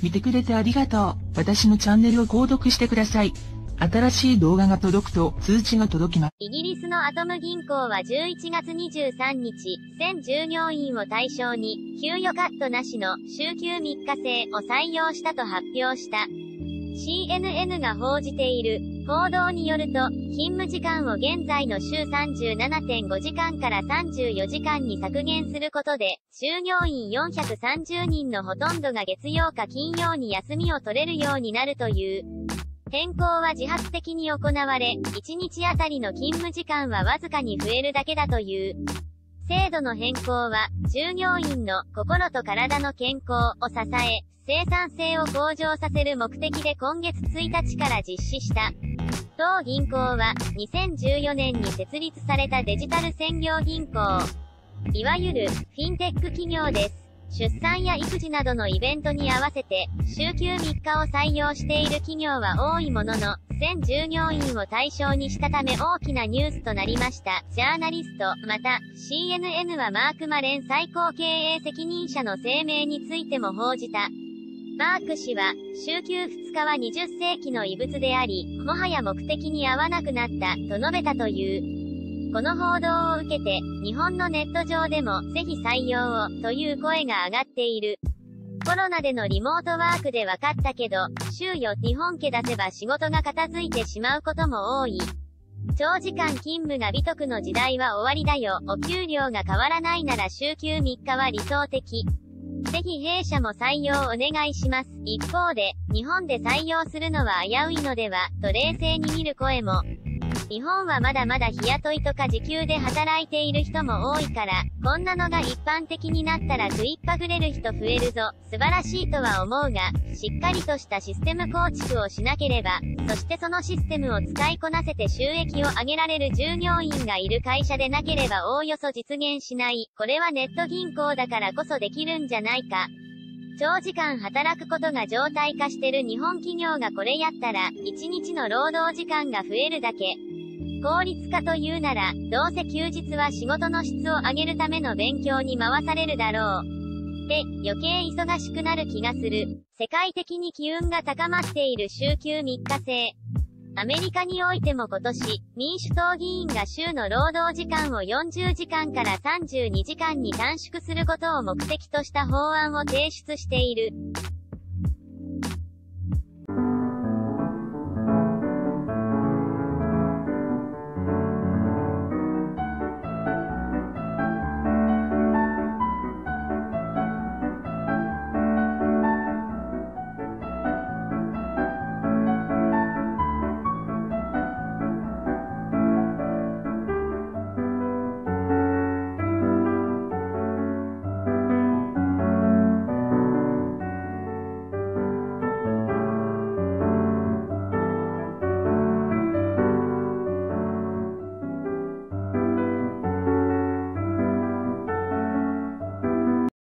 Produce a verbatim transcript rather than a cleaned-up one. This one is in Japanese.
見てくれてありがとう。私のチャンネルを購読してください。新しい動画が届くと通知が届きます。 イギリスのアトム銀行はじゅういちがつにじゅうさんにち、全従業員を対象に、給与カットなしの週休みっか制を採用したと発表した。シーエヌエヌ が報じている。報道によると、勤務時間を現在の週 さんじゅうななてんごじかんからさんじゅうよじかんに削減することで、従業員よんひゃくさんじゅうにんのほとんどが月曜か金曜に休みを取れるようになるという。変更は自発的に行われ、いちにちあたりの勤務時間はわずかに増えるだけだという。制度の変更は、従業員の心と体の健康を支え、生産性を向上させる目的で今月ついたちから実施した。当銀行は、にせんじゅうよねんに設立されたデジタル専業銀行。いわゆる、フィンテック企業です。出産や育児などのイベントに合わせて、週休みっかを採用している企業は多いものの、全従業員を対象にしたため大きなニュースとなりました。ジャーナリスト、また、シーエヌエヌ はマーク・マレン最高経営責任者の声明についても報じた。マーク氏は、週休ふつかはにじゅっせいきの遺物であり、もはや目的に合わなくなった、と述べたという。この報道を受けて、日本のネット上でも、ぜひ採用を、という声が上がっている。コロナでのリモートワークで分かったけど、週よにほんけ出せば仕事が片付いてしまうことも多い。長時間勤務が美徳の時代は終わりだよ。お給料が変わらないなら週休みっかは理想的。ぜひ弊社も採用お願いします。一方で、日本で採用するのは危ういのでは、と冷静に見る声も。日本はまだまだ日雇いとか時給で働いている人も多いから、こんなのが一般的になったら食いっぱぐれる人増えるぞ。素晴らしいとは思うが、しっかりとしたシステム構築をしなければ、そしてそのシステムを使いこなせて収益を上げられる従業員がいる会社でなければおおよそ実現しない。これはネット銀行だからこそできるんじゃないか。長時間働くことが常態化してる日本企業がこれやったら、いちにちの労働時間が増えるだけ。効率化というなら、どうせ休日は仕事の質を上げるための勉強に回されるだろう。で、余計忙しくなる気がする。世界的に機運が高まっている週休みっか制。アメリカにおいても今年、民主党議員が週の労働時間をよんじゅうじかんからさんじゅうにじかんに短縮することを目的とした法案を提出している。